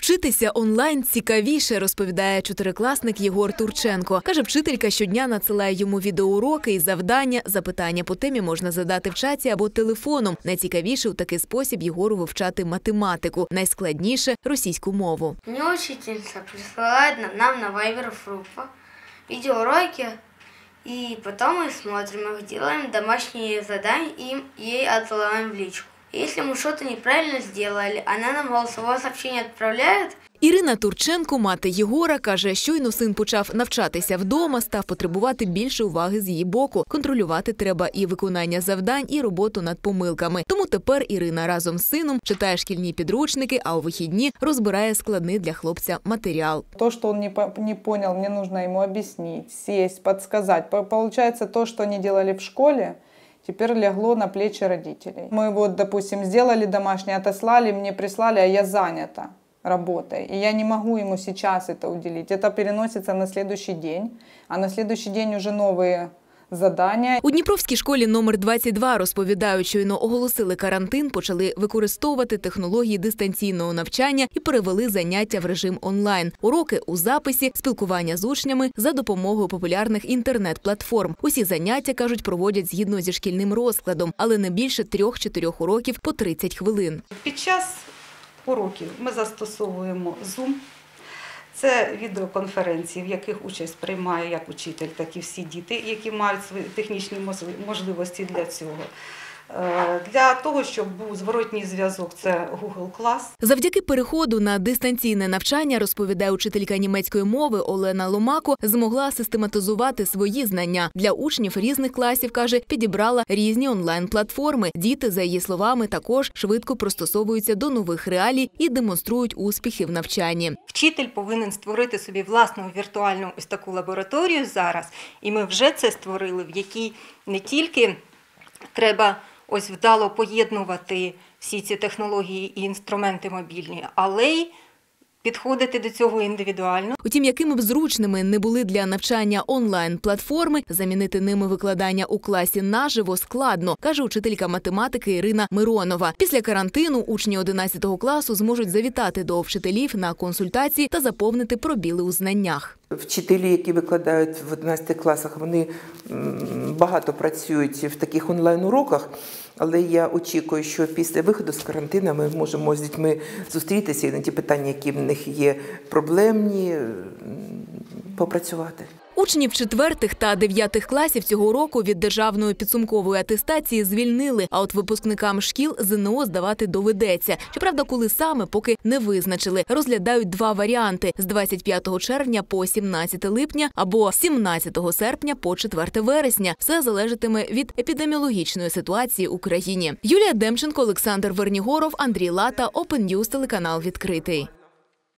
Вчитися онлайн цікавіше, розповідає чотирикласник Єгор Турченко. Каже, вчителька щодня надсилає йому відеоуроки і завдання. Запитання по темі можна задати в чаті або телефоном. Найцікавіше у такий спосіб Єгору вивчати математику. Найскладніше – російську мову. Мені учительниця присилає нам на Viber відеоуроки, і потім ми смотрим, робимо домашні завдання і їй відсилаємо в личку. Если мы что-то неправильно сделали, она нам голосовое сообщение отправляет. Ірина Турченко, мати Єгора, каже, щойно син почав навчатися вдома, став потребувати більше уваги з її боку. Контролювати треба і виконання завдань, і роботу над помилками. Тому тепер Ірина разом з сином читає шкільні підручники, а у вихідні розбирає складний для хлопця матеріал. То, что он не понял, мне нужно ему объяснить, сесть, подсказать. Получается, то, что они делали в школе, теперь легло на плечи родителей. Мы вот, допустим, сделали домашнее, отослали, мне прислали, а я занята работой. И я не могу ему сейчас это уделить. Это переносится на следующий день, а на следующий день уже новые задання. У Дніпровській школі номер 22, розповідають, щойно оголосили карантин, почали використовувати технології дистанційного навчання і перевели заняття в режим онлайн. Уроки у записі, спілкування з учнями за допомогою популярних інтернет-платформ. Усі заняття, кажуть, проводять згідно зі шкільним розкладом, але не більше 3-4 уроків по 30 хвилин. Під час уроків ми застосовуємо Zoom. Це відеоконференції, в яких участь приймає як учитель, так і всі діти, які мають свої технічні можливості для цього. Для того, щоб був зворотній зв'язок, це Google Class. Завдяки переходу на дистанційне навчання, розповідає учителька німецької мови Олена Ломако, змогла систематизувати свої знання. Для учнів різних класів, каже, підібрала різні онлайн-платформи. Діти, за її словами, також швидко пристосовуються до нових реалій і демонструють успіхи в навчанні. Вчитель повинен створити собі власну віртуальну ось таку лабораторію зараз, і ми вже це створили, в якій не тільки треба ось вдало поєднувати всі ці технології і інструменти мобільні, але й підходити до цього індивідуально. Утім, якими б зручними не були для навчання онлайн-платформи, замінити ними викладання у класі наживо складно, каже учителька математики Ірина Миронова. Після карантину учні 11 класу зможуть завітати до вчителів на консультації та заповнити пробіли у знаннях. Вчителі, які викладають в 11 класах, вони багато працюють в таких онлайн-уроках, але я очікую, що після виходу з карантину ми можемо з дітьми зустрітися і на ті питання, які в них є проблемні, попрацювати. Учнів 4-х та 9-х класів цього року від державної підсумкової атестації звільнили, а от випускникам шкіл ЗНО здавати доведеться. Щоправда, коли саме, поки не визначили. Розглядають два варіанти – з 25 червня по 17 липня або з 17 серпня по 4 вересня. Все залежатиме від епідеміологічної ситуації у країні. Юлія Демченко, Олександр Вернігоров, Андрій Лата, Open News, телеканал «Відкритий».